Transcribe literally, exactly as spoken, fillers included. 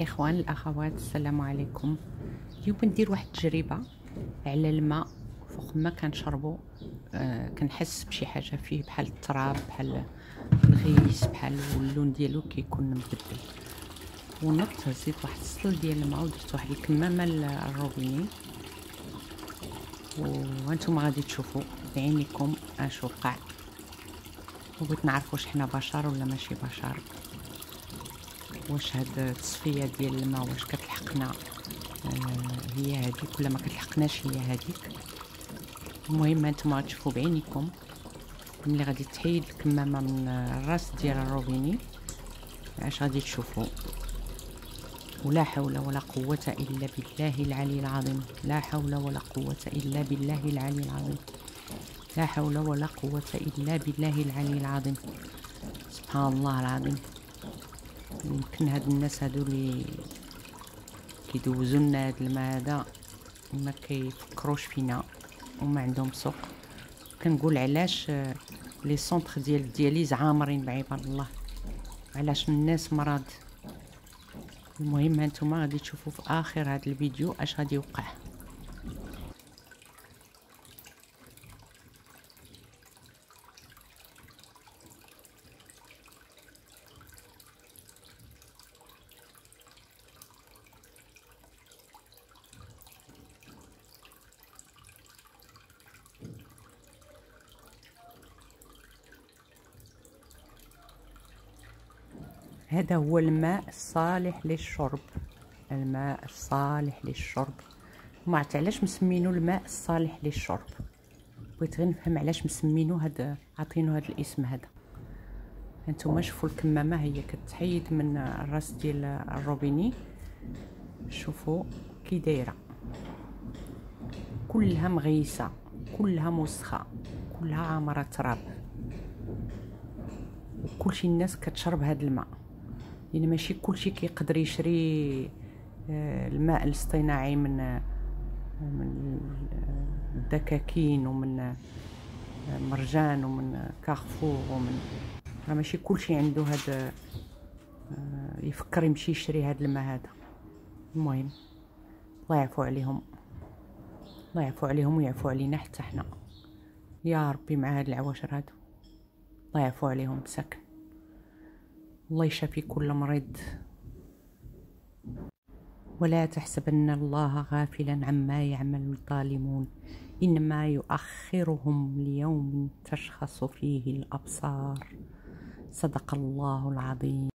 الاخوان الاخوات، السلام عليكم. اليوم ندير واحد التجربه على الماء فوق ما كنشربو. آه كنحس بشي حاجه فيه بحال التراب، بحال الغيس، بحال اللون ديالو كيكون مبدل. ونط زيت واحد السطل ديال الماء ودرت واحد الكمامه الروبيني، وانتم غادي تشوفوا بعينيكم اش وقع. وبغيت نعرف واش حنا بشر ولا ماشي بشر، واش هاد التصفيه ديال الماء واش كتلحقنا آه هي هذيك ولا ما كتلحقناش هي هذيك. المهم انتم غتشوفوا بعينيكم ملي غادي تحيد الكمامه من الراس ديال الروبيني اش غادي تشوفوا. ولا حول ولا قوه الا بالله العلي العظيم، لا حول ولا قوه الا بالله العلي العظيم، لا حول ولا قوه الا بالله العلي العظيم. سبحان الله العظيم. يمكن هاد الناس هادو اللي كيدوزو لنا هاد الماء هذا ما كيفكروش فينا وما عندهم سوق. كنقول علاش لي سونتر ديال الدياليز عامرين بعباد الله، علاش الناس مرض. المهم هانتوما غادي تشوفوا في اخر هاد الفيديو اش غادي يوقع. هذا هو الماء الصالح للشرب، الماء الصالح للشرب. ما عرفت علاش مسمينو الماء الصالح للشرب، بغيت غير نفهم علاش مسمينو هذا، عاطينو هذا الاسم هذا. هانتوما شوفوا الكمامه هي كتحيد من الراس ديال الروبيني، شوفوا كي دايره، كلها مغيسه، كلها موسخه، كلها عامره تراب، وكلشي الناس كتشرب هذا الماء. يعني ماشي كلشي كيقدر يشري الماء الاصطناعي من من الدكاكين ومن مرجان ومن كارفور ومن، راه ماشي كلشي عنده هذا يفكر يمشي يشري هذا الماء هذا. المهم الله يعفو عليهم، الله يعفو عليهم ويعفو علينا حتى حنا يا ربي. مع هاد العواشر هادو الله يعفو عليهم بسكن. الله يشافي كل مريض. ولا تحسبن الله غافلا عما يعمل الظالمون، إنما يؤخرهم ليوم تشخص فيه الأبصار. صدق الله العظيم.